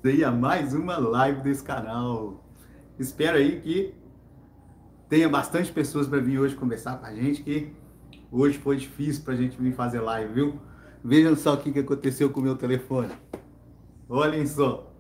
Aí a mais uma live desse canal. Espero aí que tenha bastante pessoas para vir hoje conversar com a gente, que hoje foi difícil para a gente vir fazer live, viu? Vejam só o que aconteceu com o meu telefone. Olhem só.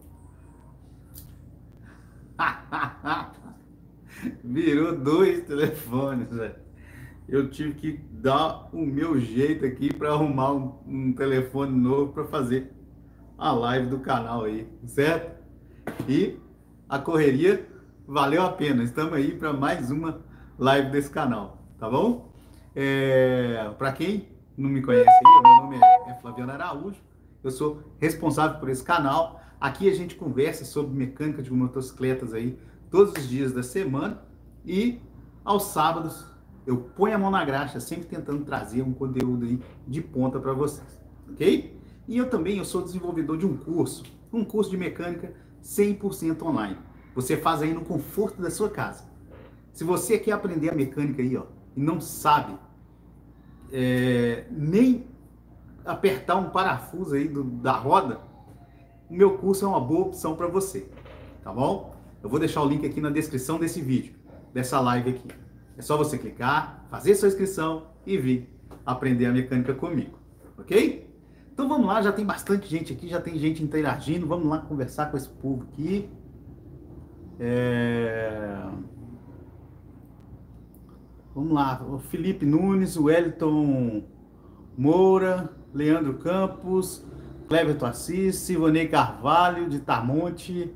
Virou dois telefones, velho. Eu tive que dar o meu jeito aqui para arrumar um telefone novo para fazer a live do canal aí, certo? E a correria valeu a pena. Estamos aí para mais uma live desse canal, tá bom? Para quem não me conhece aí, meu nome é Flaviano Araújo, eu sou responsável por esse canal. Aqui a gente conversa sobre mecânica de motocicletas aí todos os dias da semana e aos sábados eu ponho a mão na graxa, sempre tentando trazer um conteúdo aí de ponta para vocês, ok? E eu sou desenvolvedor de um curso de mecânica 100% online. Você faz aí no conforto da sua casa. Se você quer aprender a mecânica aí, ó, e não sabe nem apertar um parafuso aí da roda, o meu curso é uma boa opção para você, tá bom? Eu vou deixar o link aqui na descrição desse vídeo, dessa live aqui. É só você clicar, fazer sua inscrição e vir aprender a mecânica comigo, ok? Então vamos lá, já tem bastante gente aqui, já tem gente interagindo, vamos lá conversar com esse povo aqui. Vamos lá, o Felipe Nunes, o Wellington Moura, Leandro Campos, Cleverton Assis, Silvanei Carvalho, de Tamonte,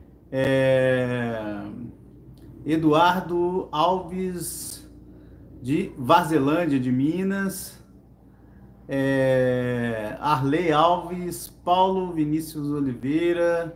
Eduardo Alves, de Varzelândia, de Minas, Arley Alves, Paulo Vinícius Oliveira.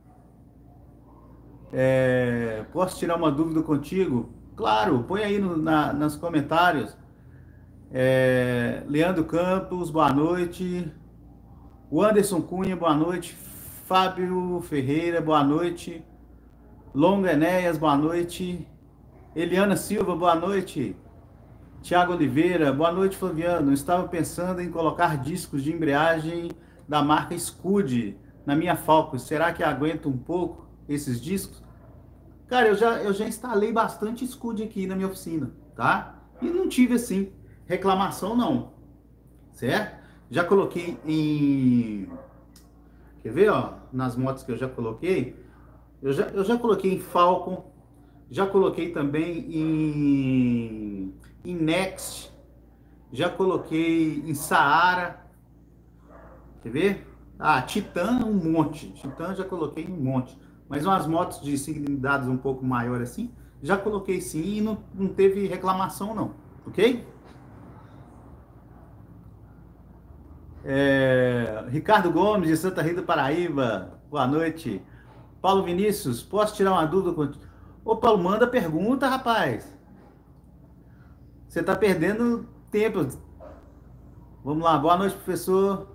Posso tirar uma dúvida contigo? Claro, põe aí nos comentários. Leandro Campos, boa noite. O Anderson Cunha, boa noite. Fábio Ferreira, boa noite. Longa Enéas, boa noite. Eliana Silva, boa noite. Tiago Oliveira, boa noite, Flaviano. Estava pensando em colocar discos de embreagem da marca Scud na minha Falcon. Será que aguenta um pouco esses discos? Cara, eu já instalei bastante Scud aqui na minha oficina, tá? E não tive, assim, reclamação, não. Certo? Já coloquei em... Quer ver, ó? Nas motos que eu já coloquei. Eu já coloquei em Falcon. Já coloquei também em Next. Já coloquei em Saara. Quer ver? Ah, Titan, um monte. Titan já coloquei um monte. Mas umas motos de cilindradas um pouco maior assim, já coloquei sim e não teve reclamação não, ok? Ricardo Gomes, de Santa Rita, Paraíba, boa noite. Paulo Vinícius, posso tirar uma dúvida contigo? Ô Paulo, manda pergunta, rapaz. Você tá perdendo tempo. Vamos lá, boa noite, professor.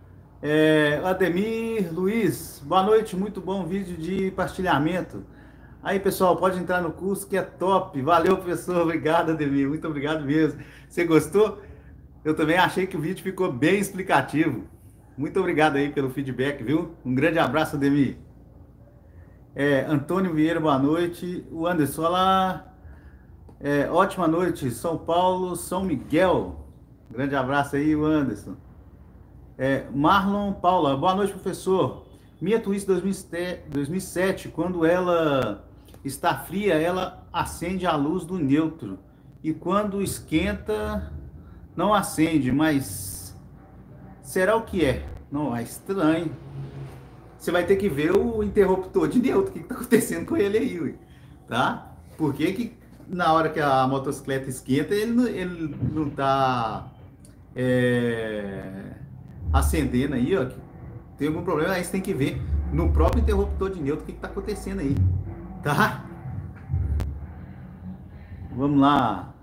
Ademir Luiz, boa noite, muito bom vídeo de partilhamento. Aí, pessoal, pode entrar no curso que é top. Valeu, professor, obrigado, Ademir, muito obrigado mesmo. Você gostou? Eu também achei que o vídeo ficou bem explicativo. Muito obrigado aí pelo feedback, viu? Um grande abraço, Ademir. Antônio Vieira, boa noite. O Anderson, olá. Ótima noite, São Paulo, São Miguel. Grande abraço aí, o Anderson. Marlon Paula, boa noite, professor. Minha Twist 2007, quando ela está fria, ela acende a luz do neutro. E quando esquenta, não acende, mas será o que é? Não, é estranho. Você vai ter que ver o interruptor de neutro, o que está acontecendo com ele aí, ué, tá? Por que que na hora que a motocicleta esquenta, ele não está acendendo aí, ó? Tem algum problema, aí você tem que ver no próprio interruptor de neutro o que está acontecendo aí, tá? Vamos lá.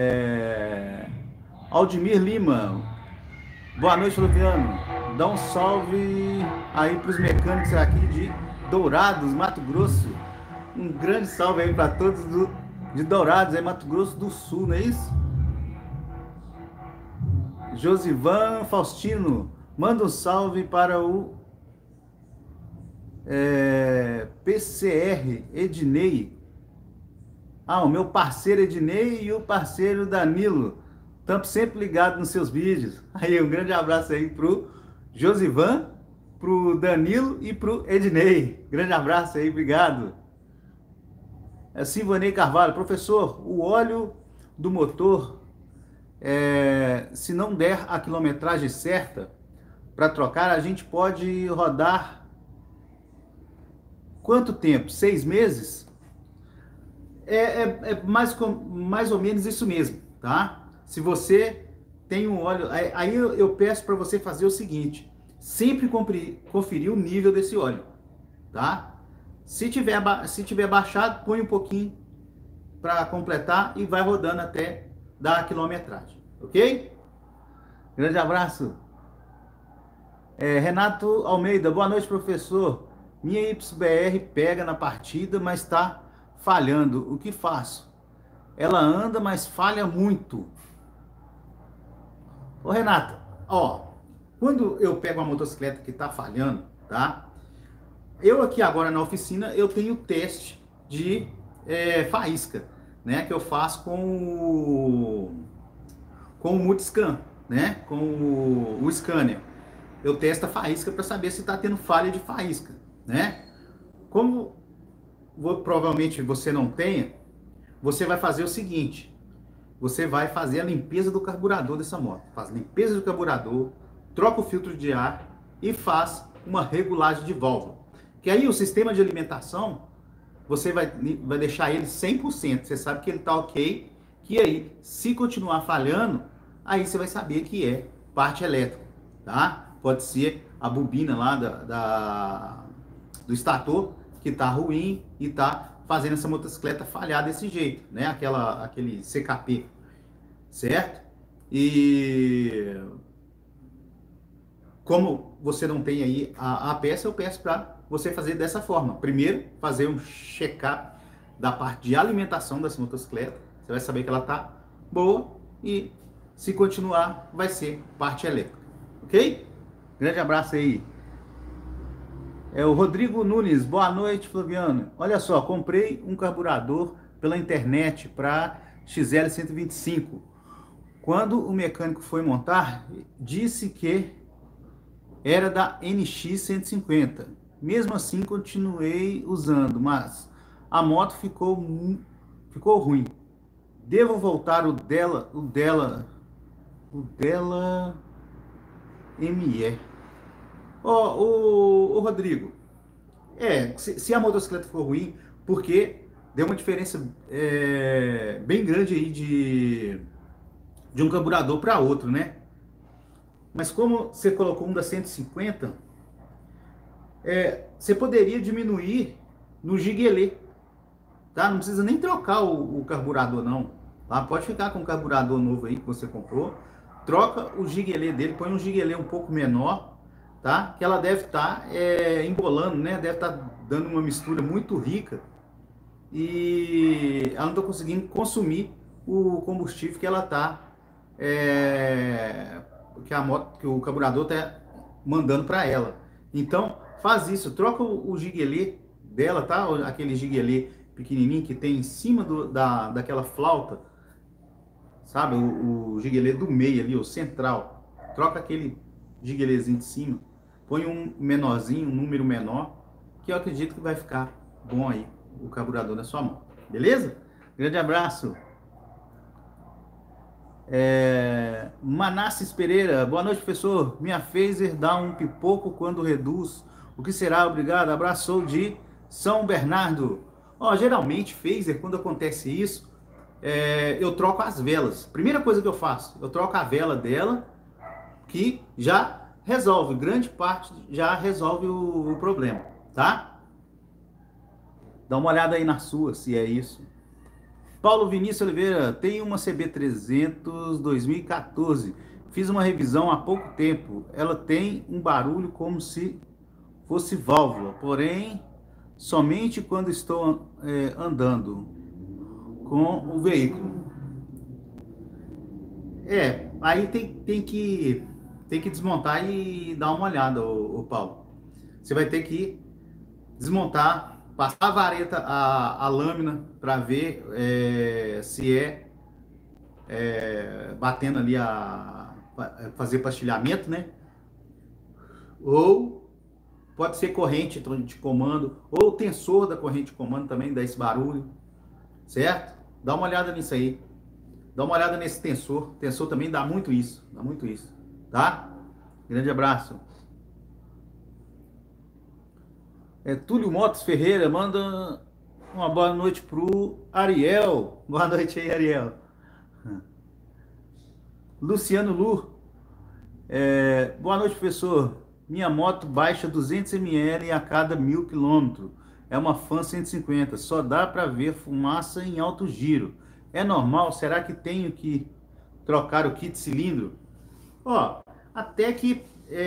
Aldemir Lima, boa noite, Flaviano. Dá um salve aí para os mecânicos aqui de Dourados, Mato Grosso. Um grande salve aí para todos de Dourados, Mato Grosso do Sul, não é isso? Josivan Faustino, manda um salve para o PCR Ednei. O meu parceiro Ednei e o parceiro Danilo. Estamos sempre ligados nos seus vídeos. Aí, um grande abraço aí pro Josivan, pro Danilo e pro Ednei. Grande abraço aí, obrigado. Silvanei Carvalho, professor, o óleo do motor, se não der a quilometragem certa para trocar, a gente pode rodar quanto tempo? 6 meses? Mais ou menos isso mesmo, tá? Se você tem um óleo, aí eu peço para você fazer o seguinte, sempre conferir o nível desse óleo, tá? Se tiver baixado, põe um pouquinho para completar e vai rodando até dar a quilometragem, ok? Grande abraço. Renato Almeida, boa noite, professor. Minha YBR pega na partida, mas está falhando. O que faço? Ela anda, mas falha muito. Ô, Renato, quando eu pego uma motocicleta que está falhando, tá? Eu aqui agora na oficina, eu tenho teste de faísca, né? Que eu faço com o Multiscan, né? Com o scanner. Eu testo a faísca para saber se está tendo falha de faísca, né? Como provavelmente você não tenha, você vai fazer o seguinte, você vai fazer a limpeza do carburador dessa moto. Faz limpeza do carburador, troca o filtro de ar e faz uma regulagem de válvula. Que aí o sistema de alimentação, você vai deixar ele 100%. Você sabe que ele está ok, que aí, se continuar falhando, aí você vai saber que é parte elétrica, tá? Pode ser a bobina lá do estator que está ruim e está fazendo essa motocicleta falhar desse jeito, né? Aquele CKP, certo? E como você não tem aí a peça, eu peço para você fazer dessa forma. Primeiro, fazer um check-up da parte de alimentação dessa motocicleta. Você vai saber que ela está boa e, se continuar, vai ser parte elétrica. Ok? Grande abraço aí. O Rodrigo Nunes, boa noite, Flaviano. Olha só, comprei um carburador pela internet para XL 125. Quando o mecânico foi montar, disse que era da NX 150. Mesmo assim, continuei usando, mas a moto ficou ruim. Devo voltar o dela ME. Ô, Rodrigo, se a motocicleta for ruim, porque deu uma diferença bem grande aí de um carburador para outro, né? Mas como você colocou um da 150, você poderia diminuir no giguelê, tá? Não precisa nem trocar o carburador, não. Tá? Pode ficar com o carburador novo aí que você comprou, troca o giguelê dele, põe um giguelê um pouco menor, tá? Que ela deve estar embolando, né? Deve estar dando uma mistura muito rica e ela não está conseguindo consumir o combustível que ela está, que o carburador está mandando para ela. Então, faz isso, troca o giguelê dela, tá? Aquele giguelê pequenininho que tem em cima daquela flauta, sabe? O giguelê do meio ali, o central. Troca aquele giguelézinho de cima, põe um menorzinho, um número menor, que eu acredito que vai ficar bom aí o carburador da sua mão. Beleza? Grande abraço. Manasses Pereira, boa noite, professor. Minha phaser dá um pipoco quando reduz. O que será? Obrigado. Abraço de São Bernardo. Geralmente, phaser, quando acontece isso, eu troco as velas. Primeira coisa que eu faço, eu troco a vela dela, que já resolve, grande parte já resolve o problema, tá? Dá uma olhada aí na sua, se é isso. Paulo Vinícius Oliveira, tem uma CB300 2014. Fiz uma revisão há pouco tempo. Ela tem um barulho como se fosse válvula, porém, somente quando estou andando com o veículo. Aí tem que desmontar e dar uma olhada, ô Paulo. Você vai ter que desmontar, passar a vareta, a lâmina, para ver se batendo ali fazer pastilhamento, né? Ou pode ser corrente de comando, ou o tensor da corrente de comando também dá esse barulho, certo? Dá uma olhada nisso aí. Dá uma olhada nesse tensor. O tensor também dá muito isso, tá? Grande abraço. Túlio Motos Ferreira manda uma boa noite pro Ariel. Boa noite aí, Ariel. Luciano Lu. Boa noite, professor. Minha moto baixa 200 ml a cada 1.000 km. É uma Fan 150. Só dá para ver fumaça em alto giro. É normal? Será que tenho que trocar o kit cilindro? Ó, até que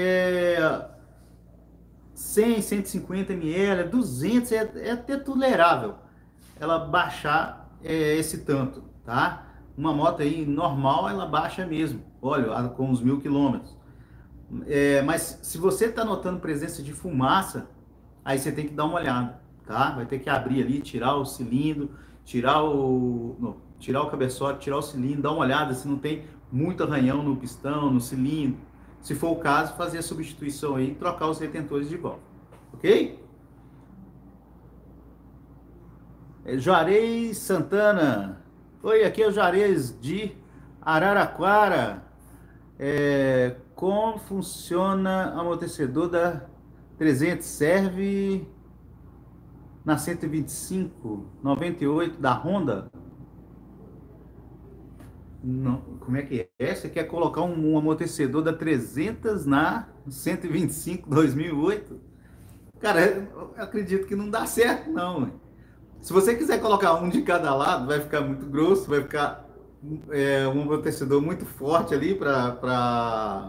100, 150 ml, 200 é até tolerável ela baixar esse tanto, tá? Uma moto aí normal, ela baixa mesmo, olha, com os 1.000 km. Mas se você está notando presença de fumaça, aí você tem que dar uma olhada, tá? Vai ter que abrir ali, tirar o cilindro, tirar o cabeçote, tirar o cilindro, dar uma olhada se não tem muito arranhão no pistão, no cilindro. Se for o caso, fazer a substituição aí, trocar os retentores de volta, ok? Juarez Santana. Oi, aqui é o Juarez de Araraquara. Como funciona o amortecedor da 300? Serve na 125, 98 da Honda? Não, como é que é? Você quer colocar um amortecedor da 300 na 125 2008? Cara, eu acredito que não dá certo, não. Se você quiser colocar um de cada lado, vai ficar muito grosso, vai ficar um amortecedor muito forte ali para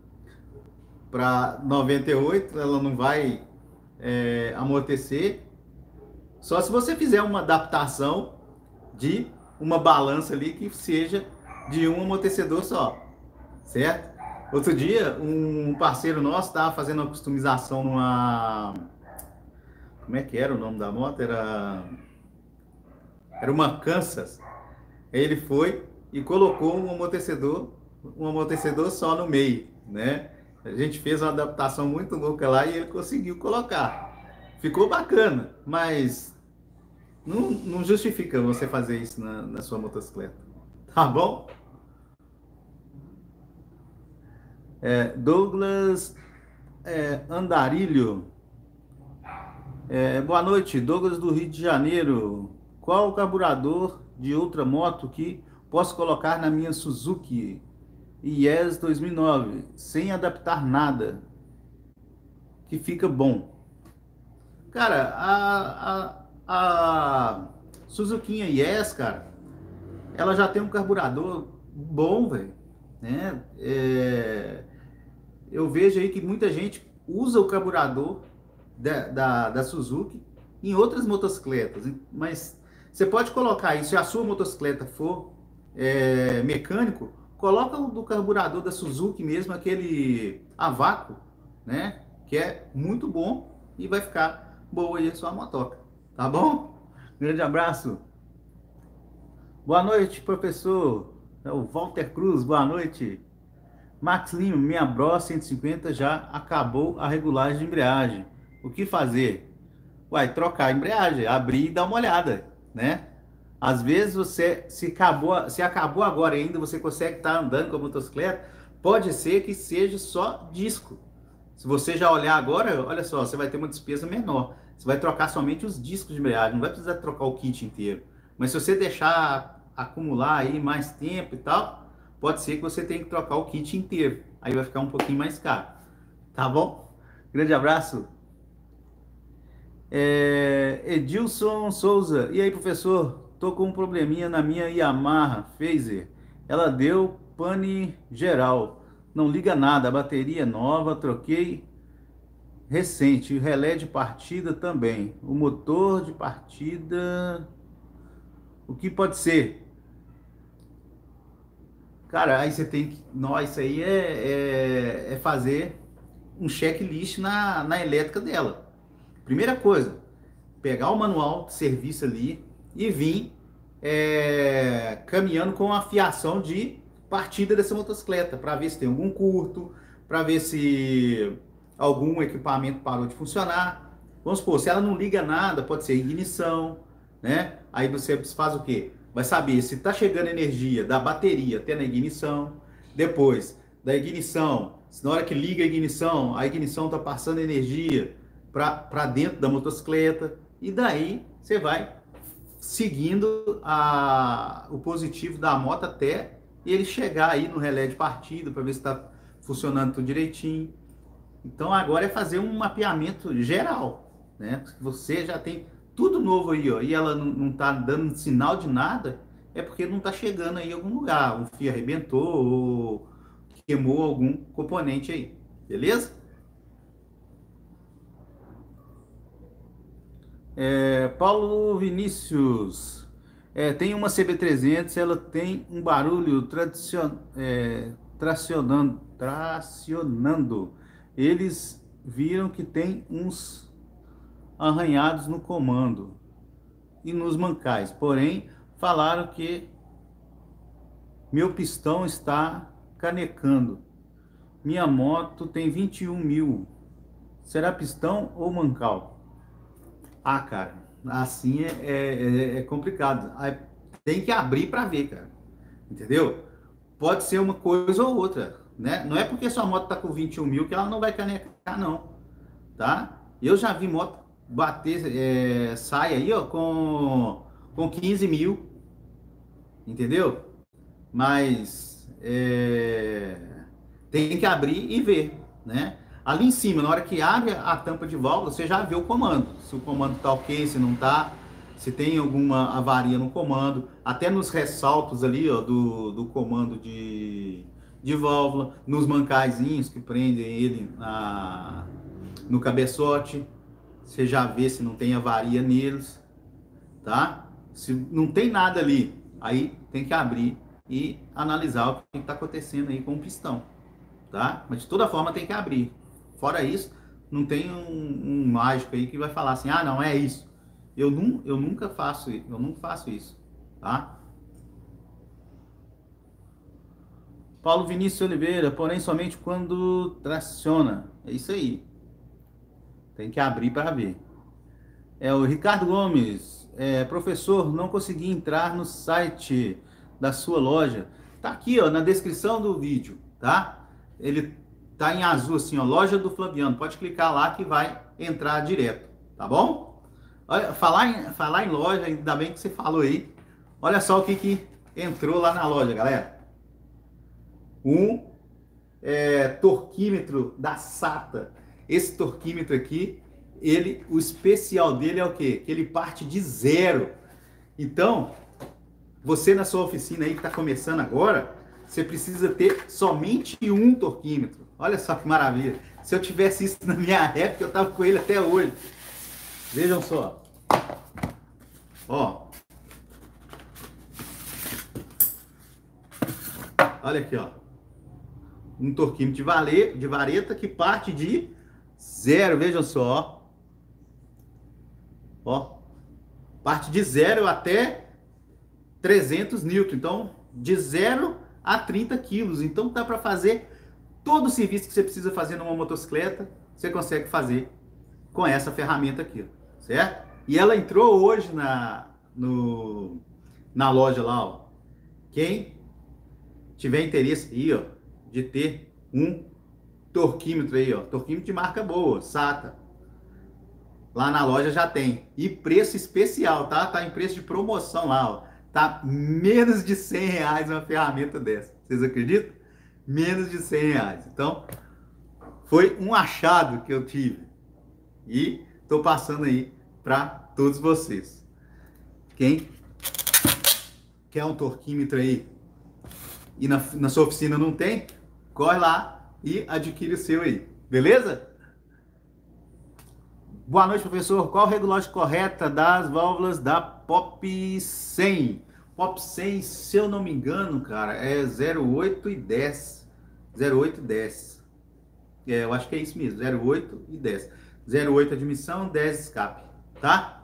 98, ela não vai amortecer. Só se você fizer uma adaptação de uma balança ali que seja de um amortecedor só, certo? Outro dia, um parceiro nosso estava fazendo uma customização numa... Como é que era o nome da moto? Era uma Kansas. Ele foi e colocou um amortecedor só no meio, né? A gente fez uma adaptação muito louca lá e ele conseguiu colocar. Ficou bacana, mas não justifica você fazer isso na sua motocicleta. Tá bom? Douglas Andarilho. Boa noite, Douglas do Rio de Janeiro. Qual o carburador de outra moto que posso colocar na minha Suzuki IES 2009 sem adaptar nada, que fica bom? Cara, a Suzuki IES, cara, ela já tem um carburador bom, velho, né? Eu vejo aí que muita gente usa o carburador da Suzuki em outras motocicletas, mas você pode colocar isso, se a sua motocicleta for mecânico, coloca o do carburador da Suzuki mesmo, aquele a vácuo, né? Que é muito bom e vai ficar boa aí a sua motoca, tá bom? Grande abraço. Boa noite, professor. É o Walter Cruz, boa noite. Max Lima, minha Bros 150 já acabou a regulagem de embreagem. O que fazer? Uai, trocar a embreagem, abrir e dar uma olhada, né? Às vezes se acabou agora e ainda você consegue estar andando com a motocicleta, pode ser que seja só disco. Se você já olhar agora, olha só, você vai ter uma despesa menor. Você vai trocar somente os discos de embreagem, não vai precisar trocar o kit inteiro. Mas se você deixar acumular aí mais tempo e tal, pode ser que você tenha que trocar o kit inteiro. Aí vai ficar um pouquinho mais caro. Tá bom? Grande abraço. Edilson Souza. E aí, professor? Tô com um probleminha na minha Yamaha Phaser. Ela deu pane geral. Não liga nada. A bateria é nova. Troquei recente. O relé de partida também. O motor de partida... O que pode ser? Cara, aí você tem que... Nossa, isso aí é fazer um checklist na elétrica dela. Primeira coisa, pegar o manual de serviço ali e vir caminhando com a fiação de partida dessa motocicleta, para ver se tem algum curto, para ver se algum equipamento parou de funcionar. Vamos supor, se ela não liga nada, pode ser ignição, né? Aí você faz o quê? Vai saber se está chegando energia da bateria até na ignição, depois da ignição, se na hora que liga a ignição está passando energia para dentro da motocicleta, e daí você vai seguindo o positivo da moto até ele chegar aí no relé de partida para ver se está funcionando tudo direitinho. Então agora é fazer um mapeamento geral, né? Você já tem tudo novo aí, ó, e ela não está dando sinal de nada, é porque não está chegando aí em algum lugar, um fio arrebentou ou queimou algum componente aí, beleza? Paulo Vinícius, tem uma CB300, ela tem um barulho tracionando. Eles viram que tem uns arranhados no comando e nos mancais, porém falaram que meu pistão está canecando. Minha moto tem 21 mil. Será pistão ou mancal? Ah, cara, assim é complicado. Aí tem que abrir para ver, cara. Entendeu? Pode ser uma coisa ou outra, né? Não é porque sua moto tá com 21 mil que ela não vai canecar, não. Tá? Eu já vi moto bater, sai aí, ó, com 15 mil. Entendeu? Mas tem que abrir e ver, né? Ali em cima, na hora que abre a tampa de válvula, você já vê o comando. Se o comando tá ok, se não tá, se tem alguma avaria no comando, até nos ressaltos ali, ó, do comando de válvula, nos mancaizinhos que prendem ele no cabeçote, você já vê se não tem avaria neles, tá? Se não tem nada ali, aí tem que abrir e analisar o que está acontecendo aí com o pistão, tá? Mas de toda forma tem que abrir. Fora isso, não tem um mágico aí que vai falar assim, ah, não, é isso. Eu nunca faço isso, tá? Paulo Vinícius Oliveira, porém somente quando traciona. É isso aí. Tem que abrir para ver. O Ricardo Gomes, professor, não consegui entrar no site da sua loja. Tá aqui, ó, na descrição do vídeo, tá? Ele tá em azul assim, ó, loja do Flaviano. Pode clicar lá que vai entrar direto, tá bom? Olha, falar em loja, ainda bem que você falou aí. Olha só o que entrou lá na loja, galera. Um torquímetro da SATA. Esse torquímetro aqui, o especial dele é o quê? Que ele parte de zero. Então, você na sua oficina aí que está começando agora, você precisa ter somente um torquímetro. Olha só que maravilha. Se eu tivesse isso na minha época, eu tava com ele até hoje. Vejam só. Ó. Olha aqui, ó. Um torquímetro de vareta que parte de zero. Vejam só. Ó. Parte de zero até 300 newton. Então, de 0 a 30 quilos. Então, dá para fazer todo o serviço que você precisa fazer numa motocicleta, você consegue fazer com essa ferramenta aqui, certo? E ela entrou hoje na loja lá, ó. Quem tiver interesse aí, ó, de ter um torquímetro aí, ó, torquímetro de marca boa, SATA, lá na loja já tem. E preço especial, tá? Tá em preço de promoção lá, ó. Tá menos de 100 reais uma ferramenta dessa. Vocês acreditam? Menos de 100 reais. Então, foi um achado que eu tive. E tô passando aí para todos vocês. Quem quer um torquímetro aí e na sua oficina não tem, corre lá e adquire o seu aí. Beleza? Boa noite, professor. Qual a regulagem correta das válvulas da POP 100? POP 100, se eu não me engano, cara, é 08 e 10. 08 e 10. Eu acho que é isso mesmo, 08 e 10. 0,8 admissão, 10 escape, tá?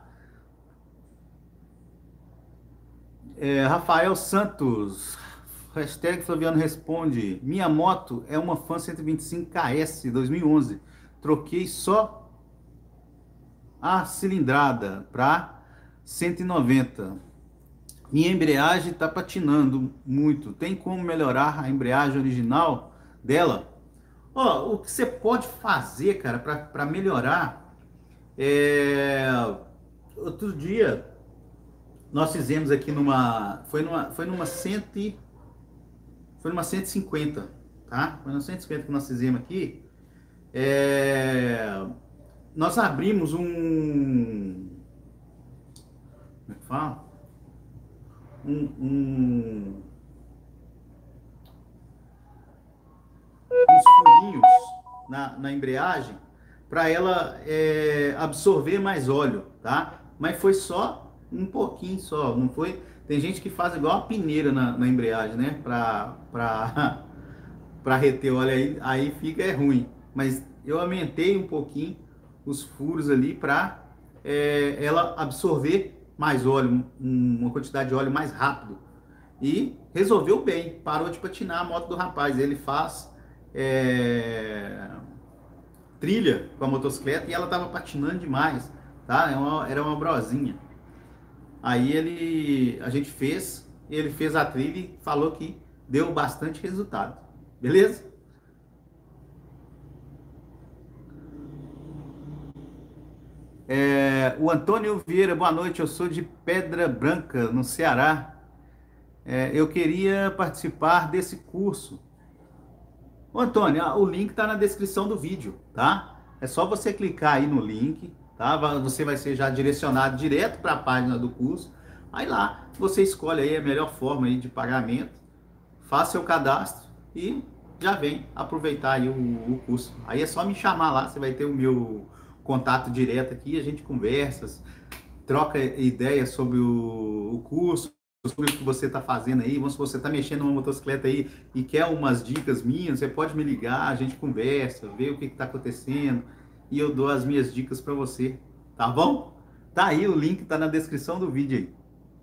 Rafael Santos, hashtag Flaviano responde, minha moto é uma Fan 125 KS 2011, troquei só a cilindrada para 190. Minha embreagem está patinando muito. Tem como melhorar a embreagem original dela? Ó, o que você pode fazer, cara, para melhorar é... Outro dia nós fizemos aqui foi numa 150, tá? Foi numa 150 que nós fizemos aqui. Nós abrimos como é que fala? Um, uns furinhos na embreagem para ela absorver mais óleo, tá? Mas foi só um pouquinho só, não foi? Tem gente que faz igual a peneira na embreagem, né? Para reter óleo aí fica ruim. Mas eu aumentei um pouquinho os furos ali para ela absorver mais óleo, uma quantidade de óleo mais rápido. E resolveu bem, parou de patinar a moto do rapaz. Ele faz trilha com a motocicleta e ela tava patinando demais, tá? Era uma brosinha. Aí a gente ele fez a trilha e falou que deu bastante resultado. Beleza? O Antônio Vieira, boa noite. Eu sou de Pedra Branca, no Ceará. Eu queria participar desse curso. Ô, Antônio, o link está na descrição do vídeo, tá? É só você clicar aí no link, tá? Você vai ser já direcionado direto para a página do curso. Aí lá você escolhe aí a melhor forma aí de pagamento, faça seu cadastro e já vem aproveitar aí o curso. Aí é só me chamar lá, você vai ter o meu contato direto aqui, a gente conversa, troca ideias sobre o curso, sobre o que você está fazendo aí. Vamos, se você está mexendo numa motocicleta aí e quer umas dicas minhas, você pode me ligar, a gente conversa, vê o que está acontecendo e eu dou as minhas dicas para você, tá bom? Tá aí, o link tá na descrição do vídeo aí.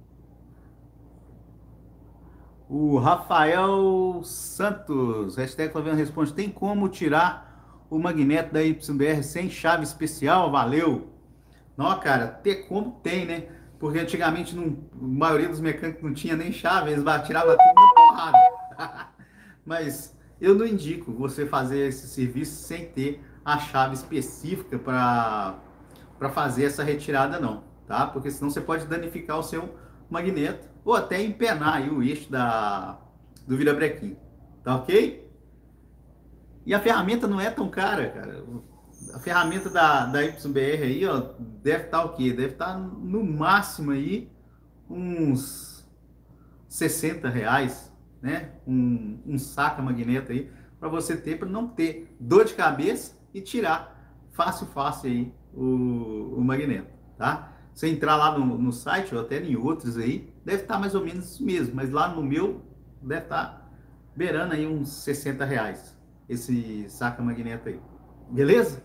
O Rafael Santos, hashtag Flaviano responde, tem como tirar o magneto da YBR sem chave especial? Valeu! Não, cara, ter como tem, né? Porque antigamente a maioria dos mecânicos não tinha nem chave, eles tiravam tudo na porrada. Mas eu não indico você fazer esse serviço sem ter a chave específica para fazer essa retirada não, tá? Porque senão você pode danificar o seu magneto ou até empenar aí o eixo do virabrequim, tá ok? E a ferramenta não é tão cara, cara. A ferramenta da YBR aí, ó, deve estar o quê? Deve estar no máximo aí uns R$ 60, né? Um saca magneto aí para você ter, para não ter dor de cabeça e tirar fácil aí o magneto, tá? Você entrar lá no site ou até em outros aí, deve estar mais ou menos isso mesmo, mas lá no meu deve estar beirando aí uns R$ 60 esse saca magneto aí, beleza?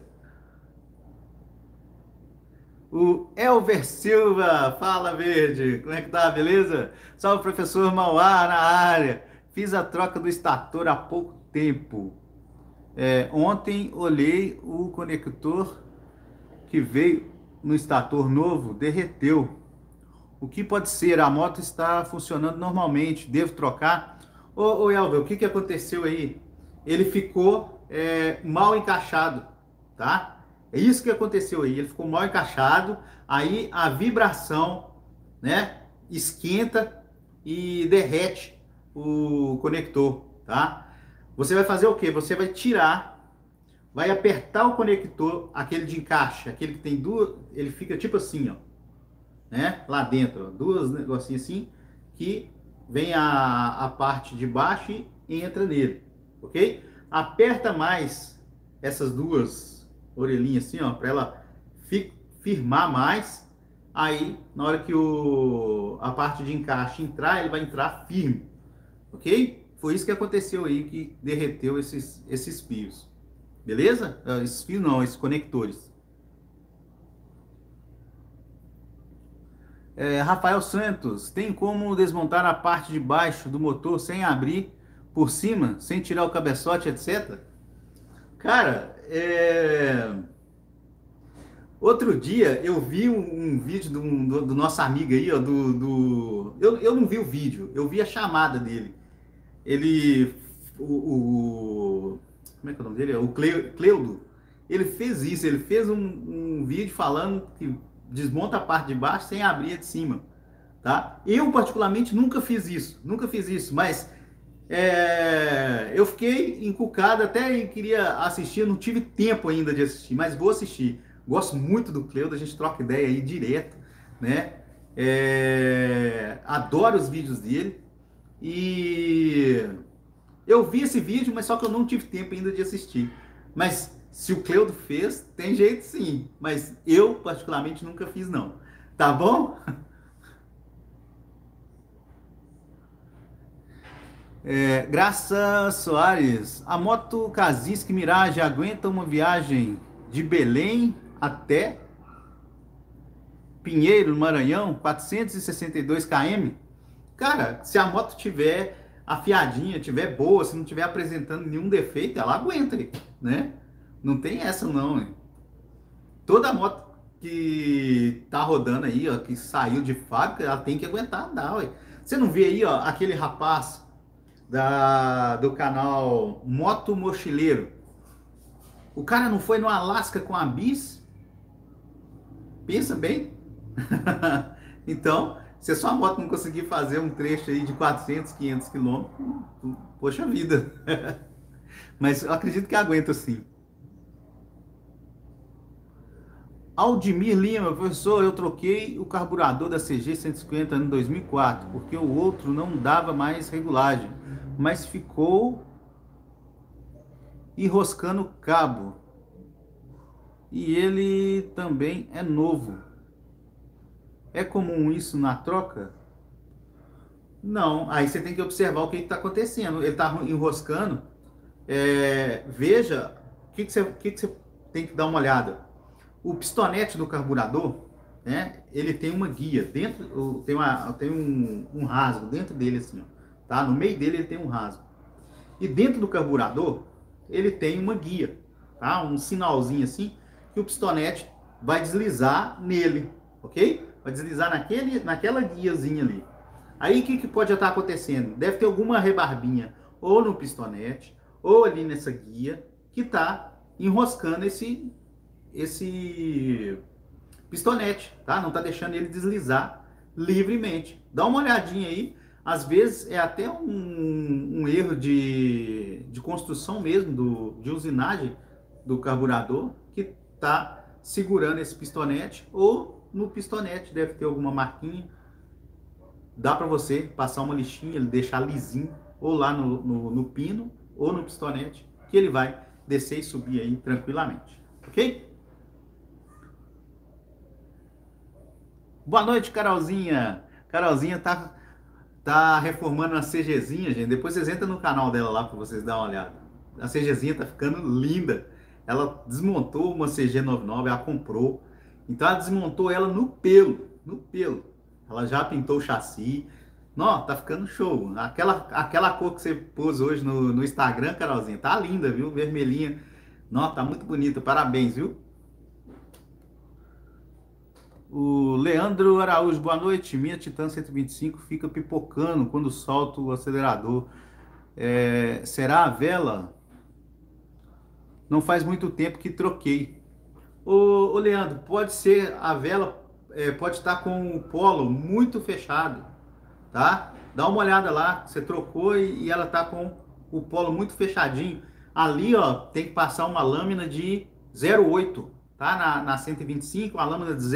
O Elver Silva, fala Verde, como é que tá, beleza? Salve professor Mauá na área, fiz a troca do estator há pouco tempo. Ontem olhei o conector que veio no estator novo, derreteu. O que pode ser? A moto está funcionando normalmente, devo trocar? Ô Elver, o que aconteceu aí? Ele ficou mal encaixado, tá? É isso que aconteceu aí, ele ficou mal encaixado, aí a vibração, né, esquenta e derrete o conector, tá? Você vai fazer o quê? Você vai tirar, vai apertar o conector, aquele de encaixe, aquele que tem duas, ele fica tipo assim, ó, né? Lá dentro, ó, duas negocinhos assim, que vem a parte de baixo e entra nele, ok? Aperta mais essas duas orelhinhas assim, ó, para ela firmar mais. Aí, na hora que a parte de encaixe entrar, ele vai entrar firme, ok? Foi isso que aconteceu aí, que derreteu esses fios, beleza? Esses fios não, esses conectores. Rafael Santos, tem como desmontar a parte de baixo do motor sem abrir por cima, sem tirar o cabeçote, etc? Cara, outro dia eu vi um vídeo do nosso amigo aí, ó, eu não vi o vídeo, eu vi a chamada dele. Ele, como é que é o nome dele? O Cleudo. Ele fez isso, ele fez um vídeo falando que desmonta a parte de baixo sem abrir a de cima, tá? Eu particularmente nunca fiz isso, mas eu fiquei encucado, até queria assistir, não tive tempo ainda de assistir, mas vou assistir. Gosto muito do Cleudo, a gente troca ideia aí direto, né? Adoro os vídeos dele e eu vi esse vídeo, mas só que eu não tive tempo ainda de assistir. Mas se o Cleudo fez, tem jeito sim, mas eu particularmente nunca fiz não. Tá bom? Graça Soares, a moto Kaziski Mirage aguenta uma viagem de Belém até Pinheiro, no Maranhão, 462 km? Cara, se a moto tiver afiadinha, tiver boa, se não tiver apresentando nenhum defeito, ela aguenta, né? Não tem essa não, hein? Toda moto que tá rodando aí, ó, que saiu de fábrica, ela tem que aguentar andar, ué. Você não vê aí, ó, aquele rapaz do canal Moto Mochileiro. O cara não foi no Alasca com a Bis? Pensa bem. Então, se a sua moto não conseguir fazer um trecho aí de 400, 500 quilômetros, poxa vida. Mas eu acredito que aguenta sim. Aldemir Lima, professor, eu troquei o carburador da CG 150 em 2004, porque o outro não dava mais regulagem, mas ficou enroscando o cabo. E ele também é novo. É comum isso na troca? Não. Aí você tem que observar o que está acontecendo. Ele está enroscando. Veja o que você tem que dar uma olhada. O pistonete do carburador, né? Ele tem uma guia dentro, tem um rasgo dentro dele assim, ó, tá? No meio dele ele tem um rasgo. E dentro do carburador ele tem uma guia, tá? Um sinalzinho assim que o pistonete vai deslizar nele, ok? Vai deslizar naquela guiazinha ali. Aí o que pode estar acontecendo? Deve ter alguma rebarbinha ou no pistonete ou ali nessa guia que está enroscando esse pistonete, tá? Não está deixando ele deslizar livremente. Dá uma olhadinha aí. Às vezes é até um erro de construção mesmo, de usinagem do carburador, que está segurando esse pistonete, ou no pistonete deve ter alguma marquinha. Dá para você passar uma lixinha, ele deixar lisinho, ou lá no pino, ou no pistonete, que ele vai descer e subir aí tranquilamente. Ok? Boa noite, Carolzinha. Carolzinha tá reformando uma CGzinha, gente. Depois vocês entram no canal dela lá para vocês darem uma olhada. A CGzinha tá ficando linda. Ela desmontou uma CG 99, ela comprou. Então ela desmontou ela no pelo, no pelo. Ela já pintou o chassi. Não, tá ficando show. Aquela cor que você pôs hoje no Instagram, Carolzinha, tá linda, viu? Vermelhinha. Não, tá muito bonita. Parabéns, viu? O Leandro Araújo, boa noite. Minha Titan 125 fica pipocando quando solto o acelerador. Será a vela? Não faz muito tempo que troquei. Ô Leandro, pode ser a vela, pode estar com o polo muito fechado, tá? Dá uma olhada lá, você trocou e ela tá com o polo muito fechadinho. Ali, ó, tem que passar uma lâmina de 0,8, tá? Na 125, a lâmina de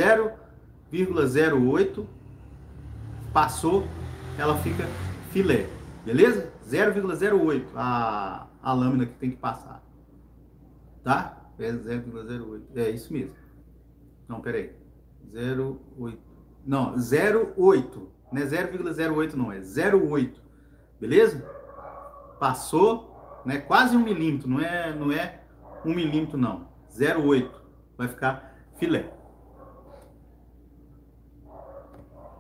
0,08, passou, ela fica filé, beleza? 0,08 a lâmina que tem que passar, tá? 0,08, é isso mesmo. Não, peraí. 0,8. Não, 0,8. Não é 0,08 não, é 0,8. Beleza? Passou, né? Quase 1 milímetro, não é 1 milímetro não. 0,8. Vai ficar filé.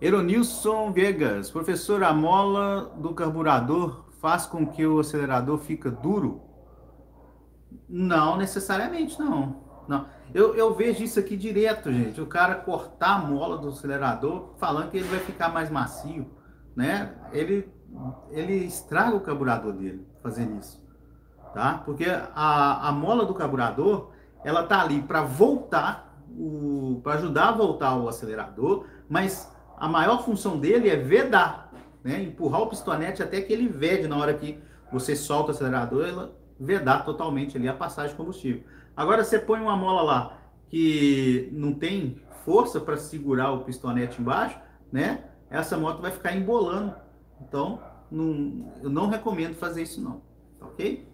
Eronilson Viegas, professor, a mola do carburador faz com que o acelerador fica duro? Não necessariamente, não. Não. Eu vejo isso aqui direto, gente. O cara cortar a mola do acelerador falando que ele vai ficar mais macio, né? Ele estraga o carburador dele fazendo isso, tá? Porque a mola do carburador, ela tá ali para voltar, para ajudar a voltar o acelerador, mas a maior função dele é vedar, né? Empurrar o pistonete até que ele vede na hora que você solta o acelerador, ela vedar totalmente ali a passagem de combustível. Agora você põe uma mola lá que não tem força para segurar o pistonete embaixo, né? Essa moto vai ficar embolando. Então, eu não recomendo fazer isso não, ok?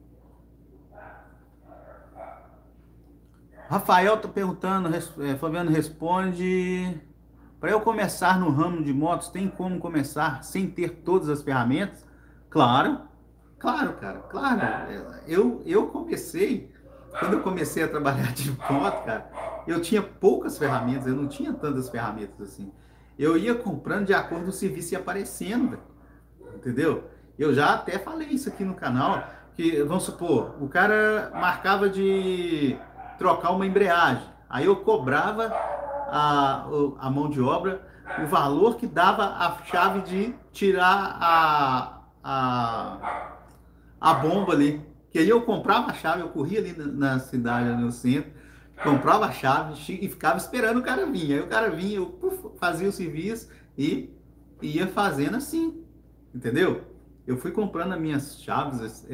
Rafael tá perguntando, Fabiano responde: para eu começar no ramo de motos, tem como começar sem ter todas as ferramentas? Claro, claro, cara, claro. Eu comecei, quando eu comecei a trabalhar de moto, cara, eu tinha poucas ferramentas, eu não tinha tantas ferramentas assim. Eu ia comprando de acordo com o serviço ia aparecendo, entendeu? Eu já até falei isso aqui no canal, que, vamos supor, o cara marcava de trocar uma embreagem, aí eu cobrava a mão de obra, o valor que dava a chave de tirar a bomba ali. Que aí eu comprava a chave, eu corria ali na cidade, no centro, comprava a chave e ficava esperando o cara vir. Aí o cara vinha, eu fazia o serviço e ia fazendo assim, entendeu? Eu fui comprando as minhas chaves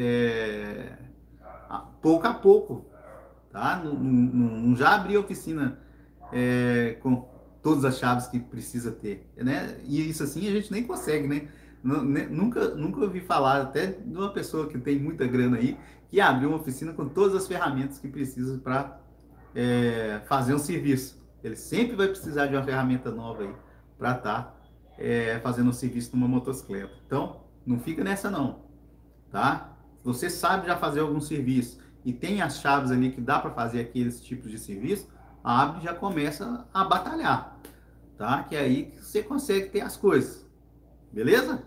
pouco a pouco, tá? Não já abri a oficina com todas as chaves que precisa ter, né? E isso assim a gente nem consegue, né? Nunca ouvi falar até de uma pessoa que tem muita grana aí que abriu uma oficina com todas as ferramentas que precisa para fazer um serviço. Ele sempre vai precisar de uma ferramenta nova aí para estar fazendo um serviço numa motocicleta. Então, não fica nessa não, tá? Se você sabe já fazer algum serviço e tem as chaves ali que dá para fazer aqueles tipos de serviço, abre e já começa a batalhar, tá? Que é aí que você consegue ter as coisas, beleza?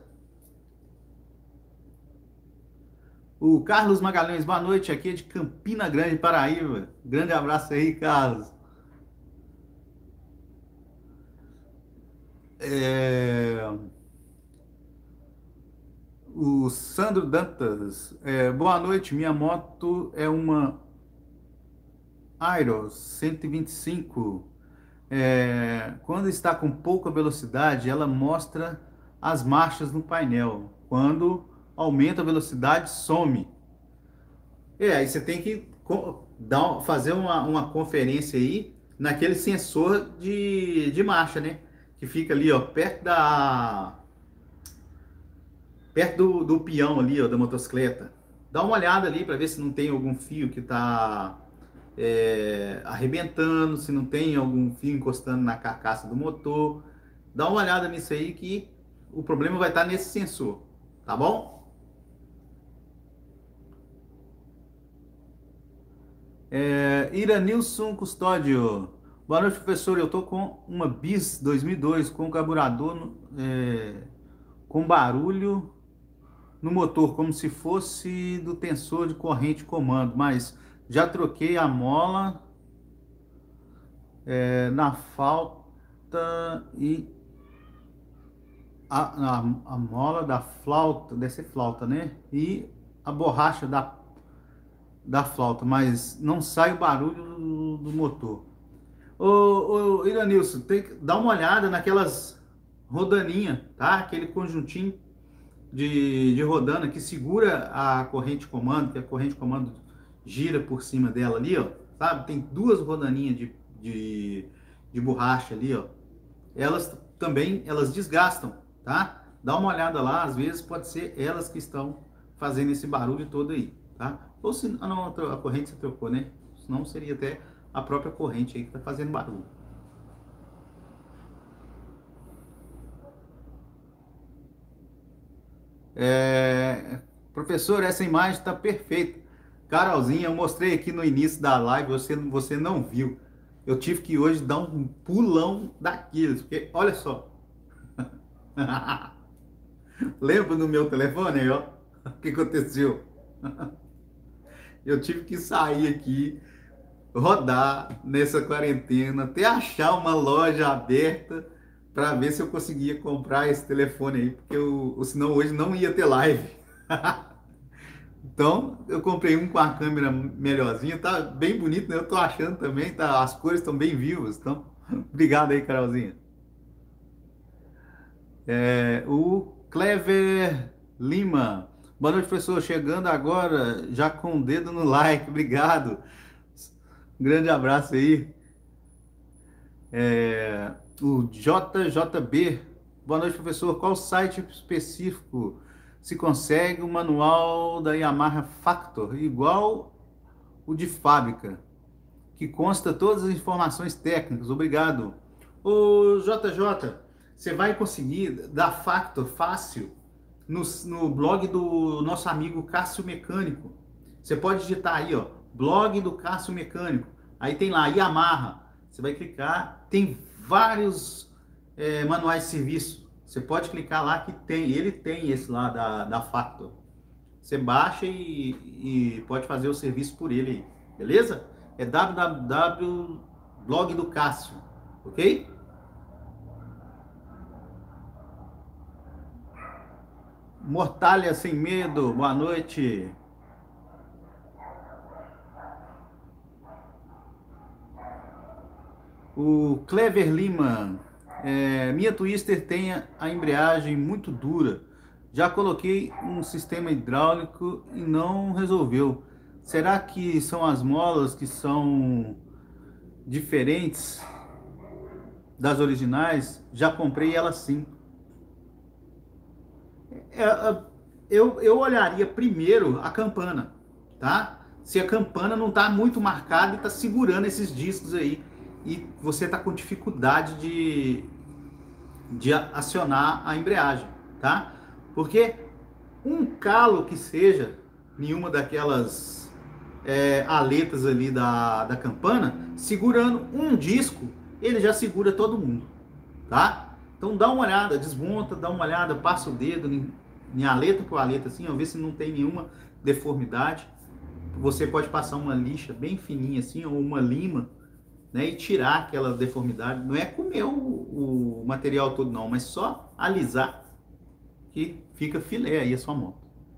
O Carlos Magalhães, boa noite, aqui é de Campina Grande, Paraíba. Grande abraço aí, Carlos. O Sandro Dantas, boa noite, minha moto é uma Aero 125. Quando está com pouca velocidade, ela mostra as marchas no painel. Quando aumenta a velocidade, some. Aí você tem que fazer uma conferência aí naquele sensor de marcha, né? Que fica ali, ó, perto do peão ali, ó, da motocicleta. Dá uma olhada ali para ver se não tem algum fio que está arrebentando, se não tem algum fio encostando na carcaça do motor. Dá uma olhada nisso aí que o problema vai estar nesse sensor, tá bom? Iranilson Custódio. Boa noite, professor. Eu tô com uma Bis 2002 com carburador com barulho no motor, como se fosse do tensor de corrente comando, mas já troquei a mola na falta e a mola da flauta, deve ser flauta, né? E a borracha da flauta, mas não sai o barulho do motor. Ô Iranilson, tem que dar uma olhada naquelas rodaninhas, tá? Aquele conjuntinho de rodana que segura a corrente comando, que a corrente comando gira por cima dela ali, ó, sabe? Tem duas rodaninhas de borracha ali, ó. Elas também, elas desgastam, tá? Dá uma olhada lá, às vezes pode ser elas que estão fazendo esse barulho todo aí, tá? Ou se não, a corrente se trocou, né? Senão seria até a própria corrente aí que tá fazendo barulho. Professor, essa imagem está perfeita. Carolzinha, eu mostrei aqui no início da live, você não viu. Eu tive que hoje dar um pulão daqueles, porque olha só, Lembra do meu telefone aí, ó? O que aconteceu? Eu tive que sair aqui, rodar nessa quarentena, até achar uma loja aberta para ver se eu conseguia comprar esse telefone aí, porque senão hoje não ia ter live. Então, eu comprei um com a câmera melhorzinha, tá bem bonito, né? Eu tô achando também, tá, as cores estão bem vivas, então, obrigado aí, Carolzinha. O Clever Lima. Boa noite, professor. Chegando agora, já com o dedo no like. Obrigado. Um grande abraço aí. O JJB. Boa noite, professor. Qual site específico se consegue o manual da Yamaha Factor igual o de fábrica, que consta todas as informações técnicas? Obrigado. O JJ, você vai conseguir da Factor fácil no blog do nosso amigo Cássio Mecânico. Você pode digitar aí, ó, blog do Cássio Mecânico. Aí tem lá Yamaha. Você vai clicar, tem vários manuais de serviço. Você pode clicar lá que tem, ele tem esse lá da Factor. Você baixa e pode fazer o serviço por ele aí, beleza? É www blog do Cássio, ok? Mortalha sem medo, boa noite. O Clever Lima, minha Twister tem a embreagem muito dura. Já coloquei um sistema hidráulico e não resolveu. Será que são as molas que são diferentes das originais? Já comprei ela sim. É, é, eu olharia primeiro a campana, tá? Se a campana não está muito marcada e está segurando esses discos aí e você está com dificuldade de acionar a embreagem, tá? Porque um calo que seja em uma daquelas aletas ali da campana, segurando um disco, ele já segura todo mundo, tá? Então dá uma olhada, desmonta, dá uma olhada, passa o dedo em aleta por aleta, assim, ó, ver se não tem nenhuma deformidade. Você pode passar uma lixa bem fininha assim, ou uma lima, né, e tirar aquela deformidade. Não é comer o material todo não, mas só alisar que fica filé aí a sua moto.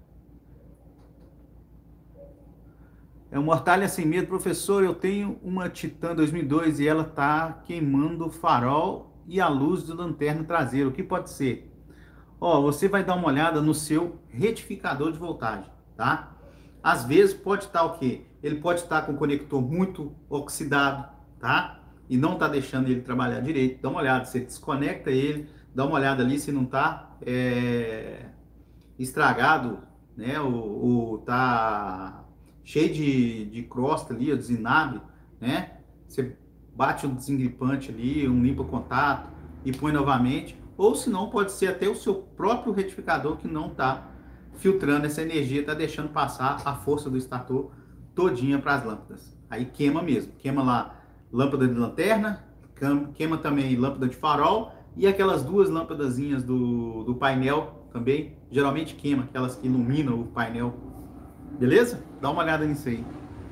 É um Mortalha Sem Medo, professor. Eu tenho uma Titan 2002 e ela tá queimando o farol e a luz do lanterna traseiro. O que pode ser? Ó, você vai dar uma olhada no seu retificador de voltagem, tá? Às vezes pode estar o quê? Ele pode estar com o conector muito oxidado, tá? E não tá deixando ele trabalhar direito. Dá uma olhada, você desconecta ele, dá uma olhada ali se não tá estragado, né? Ou tá cheio de crosta ali, de zinabre, né? Você bate um desengripante ali, um limpa-contato e põe novamente. Ou se não, pode ser até o seu próprio retificador que não está filtrando essa energia, está deixando passar a força do estator todinha para as lâmpadas. Aí queima mesmo, queima lá lâmpada de lanterna, queima também lâmpada de farol e aquelas duas lâmpadazinhas do painel também, geralmente queima, aquelas que iluminam o painel. Beleza? Dá uma olhada nisso aí.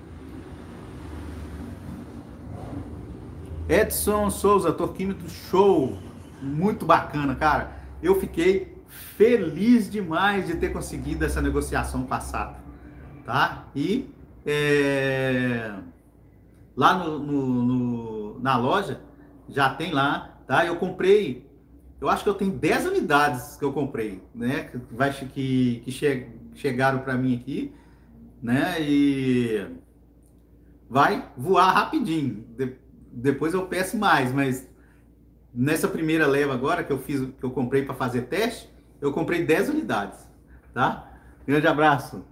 Edson Souza, Torquímetro Show. Muito bacana, cara. Eu fiquei feliz demais de ter conseguido essa negociação passada, tá? E lá na loja já tem lá, tá? Eu comprei, eu acho que eu tenho 10 unidades que eu comprei, né? Que chegaram para mim aqui, né? E vai voar rapidinho. Depois eu peço mais, mas nessa primeira leva agora que eu comprei para fazer teste, eu comprei 10 unidades, tá? Grande abraço.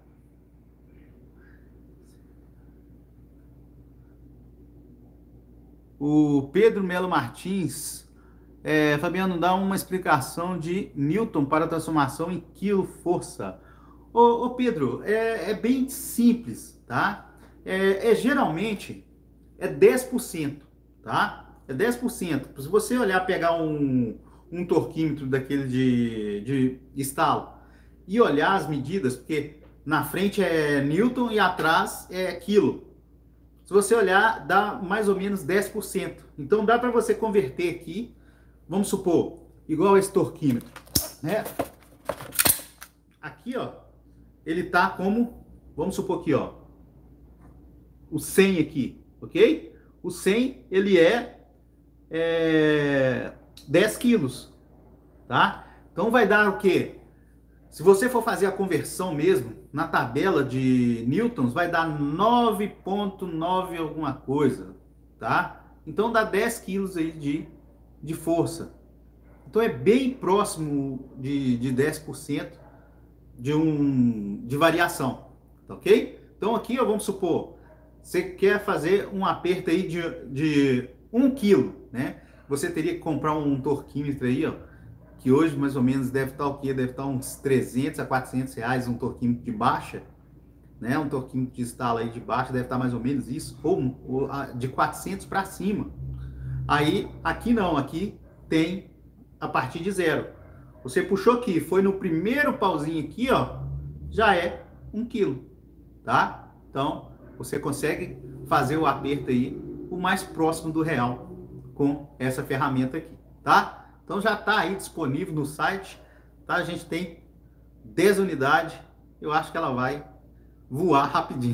O Pedro Melo Martins, Fabiano, dá uma explicação de Newton para transformação em quilo força. Ô Pedro, é bem simples, tá? Geralmente é 10%, tá? É 10%. Se você olhar, pegar um torquímetro daquele de estalo e olhar as medidas, porque na frente é Newton e atrás é quilo. Se você olhar, dá mais ou menos 10%. Então dá para você converter aqui, vamos supor, igual esse torquímetro, né? Aqui, ó, ele tá como, vamos supor aqui, ó, o 100 aqui, ok? O 100, ele é 10 quilos, tá? Então vai dar o quê? Se você for fazer a conversão mesmo, na tabela de newtons, vai dar 9,9 alguma coisa, tá? Então dá 10 quilos aí de força. Então é bem próximo de 10% de variação, tá ok? Então aqui, ó, vamos supor, você quer fazer um aperto aí de 1 quilo, né? Você teria que comprar um torquímetro aí, ó, que hoje mais ou menos deve estar o quê? Deve estar uns 300 a 400 reais um torquímetro de baixa, né? Um torquímetro de estalo aí de baixa deve estar mais ou menos isso, ou de 400 para cima. Aí, aqui não, aqui tem a partir de zero. Você puxou aqui, foi no primeiro pauzinho aqui, ó, já é 1 quilo, tá? Então, você consegue fazer o aperto aí o mais próximo do real com essa ferramenta aqui, tá? Então já está aí disponível no site, tá? A gente tem 10 unidades, eu acho que ela vai voar rapidinho.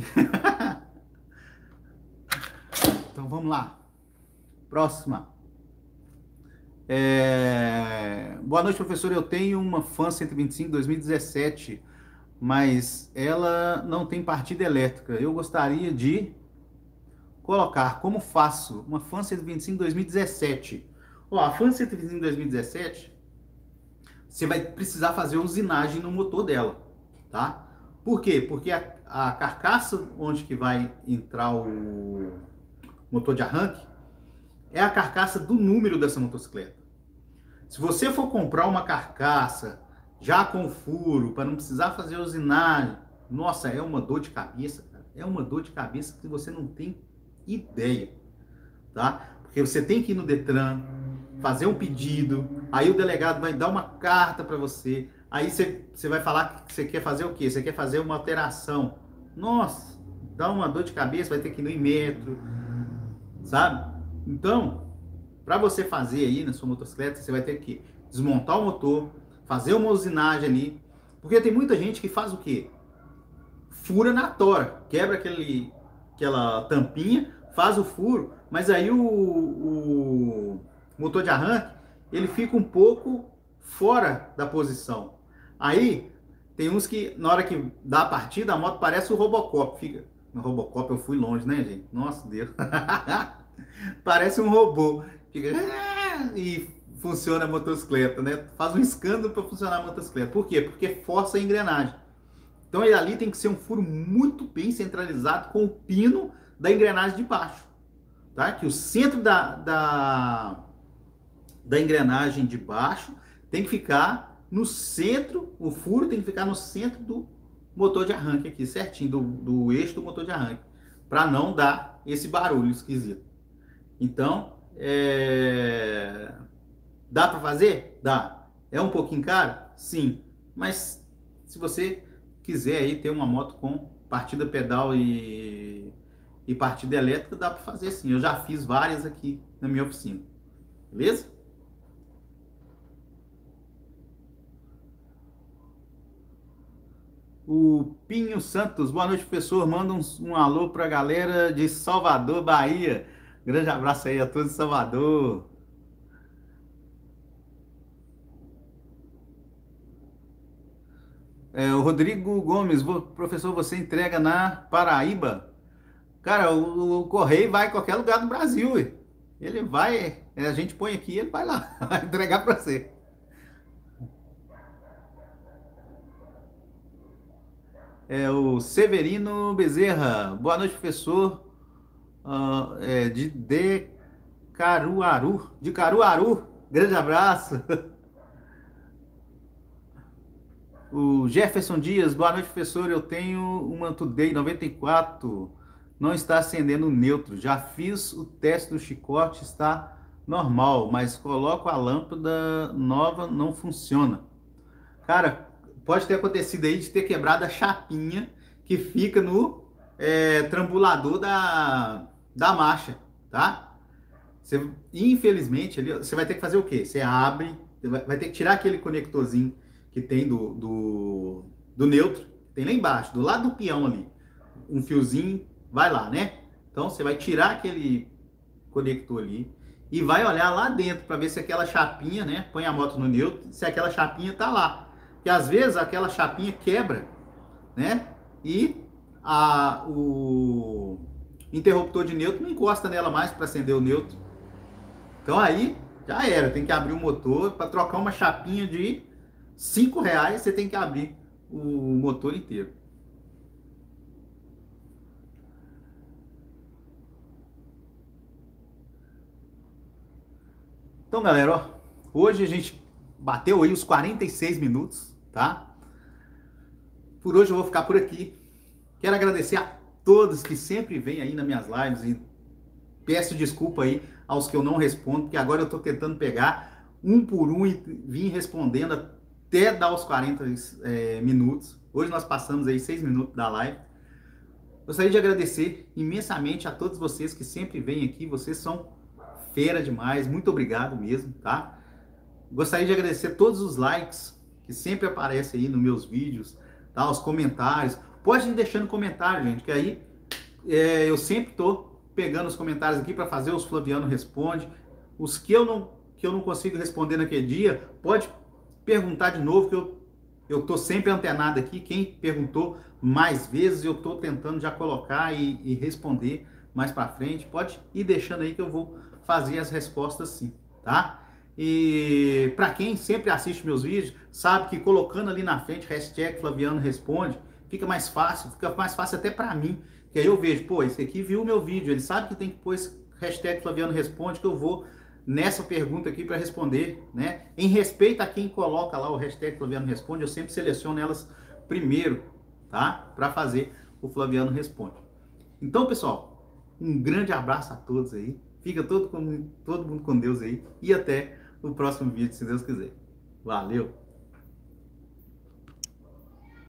Então vamos lá. Próxima. Boa noite, professor. Eu tenho uma Fan 125 2017, mas ela não tem partida elétrica. Eu gostaria de colocar como faço uma Fan 125 2017. Ó, a Fan 125 2017, você vai precisar fazer usinagem no motor dela, tá? Por quê? Porque a carcaça onde que vai entrar o motor de arranque é a carcaça do número dessa motocicleta. Se você for comprar uma carcaça já com furo, para não precisar fazer usinagem, nossa, é uma dor de cabeça, cara. É uma dor de cabeça que você não tem ideia, tá? Porque você tem que ir no Detran, fazer um pedido, aí o delegado vai dar uma carta para você, aí você vai falar que você quer fazer o quê? Você quer fazer uma alteração. Nossa, dá uma dor de cabeça, vai ter que ir no Inmetro, sabe? Então, para você fazer aí na sua motocicleta, você vai ter que desmontar o motor, fazer uma usinagem ali, porque tem muita gente que faz o quê? Fura na tora, quebra aquela tampinha, faz o furo, mas aí o motor de arranque, ele fica um pouco fora da posição. Aí, tem uns que, na hora que dá a partida, a moto parece o Robocop. Fica... No Robocop eu fui longe, né, gente? Nossa, Deus. Parece um robô. Fica... E funciona a motocicleta, né? Faz um escândalo para funcionar a motocicleta. Por quê? Porque força a engrenagem. Então, ali tem que ser um furo muito bem centralizado com o pino da engrenagem de baixo. Tá? Que o centro da engrenagem de baixo tem que ficar no centro, o furo tem que ficar no centro do motor de arranque aqui, certinho, do eixo do motor de arranque, para não dar esse barulho esquisito. Então, dá para fazer? Dá. É um pouquinho caro? Sim. Mas se você quiser aí ter uma moto com partida pedal e partida elétrica, dá para fazer sim. Eu já fiz várias aqui na minha oficina. Beleza? O Pinho Santos, boa noite, professor. Manda um alô para a galera de Salvador, Bahia. Grande abraço aí a todos de Salvador. O Rodrigo Gomes, professor, você entrega na Paraíba? Cara, o correio vai em qualquer lugar do Brasil. Ué. Ele vai, a gente põe aqui, ele vai lá, vai entregar para você. O Severino Bezerra, boa noite, professor. De Caruaru, grande abraço. O Jefferson Dias, boa noite, professor. Eu tenho uma Today 94, não está acendendo neutro. Já fiz o teste do chicote, está normal, mas coloco a lâmpada nova, não funciona. Cara, pode ter acontecido aí de ter quebrado a chapinha que fica no trambulador da marcha, tá? Você, infelizmente, ali, você vai ter que fazer o quê? Você abre, vai ter que tirar aquele conectorzinho que tem do neutro, tem lá embaixo, do lado do peão ali, um fiozinho, vai lá, né? Então você vai tirar aquele conector ali e vai olhar lá dentro para ver se aquela chapinha, né? Põe a moto no neutro, se aquela chapinha tá lá. Porque às vezes aquela chapinha quebra, né? E o interruptor de neutro não encosta nela mais para acender o neutro. Então aí já era, tem que abrir o motor para trocar uma chapinha de R$ 5, você tem que abrir o motor inteiro. Então, galera, ó, hoje a gente bateu aí os 46 minutos, tá? Por hoje eu vou ficar por aqui. Quero agradecer a todos que sempre vêm aí nas minhas lives e peço desculpa aí aos que eu não respondo, porque agora eu estou tentando pegar um por um e vir respondendo até dar os 40 minutos. Hoje nós passamos aí 6 minutos da live. Gostaria de agradecer imensamente a todos vocês que sempre vêm aqui. Vocês são fera demais. Muito obrigado mesmo, tá? Gostaria de agradecer todos os likes que sempre aparecem aí nos meus vídeos, tá? Os comentários. Pode ir deixando comentário, gente, que aí eu sempre estou pegando os comentários aqui para fazer os Flaviano Responde. Os que eu não consigo responder naquele dia, pode perguntar de novo, que eu estou sempre antenado aqui. Quem perguntou mais vezes, eu estou tentando já colocar e responder mais para frente. Pode ir deixando aí que eu vou fazer as respostas sim, tá? E para quem sempre assiste meus vídeos, sabe que colocando ali na frente hashtag Flaviano Responde, fica mais fácil até para mim, que aí eu vejo, pô, esse aqui viu o meu vídeo, ele sabe que tem que pôr esse hashtag Flaviano Responde, que eu vou nessa pergunta aqui para responder, né? Em respeito a quem coloca lá o hashtag Flaviano Responde, eu sempre seleciono elas primeiro, tá? Para fazer o Flaviano Responde. Então, pessoal, um grande abraço a todos aí. Fica todo mundo com Deus aí. E até o próximo vídeo, se Deus quiser. Valeu!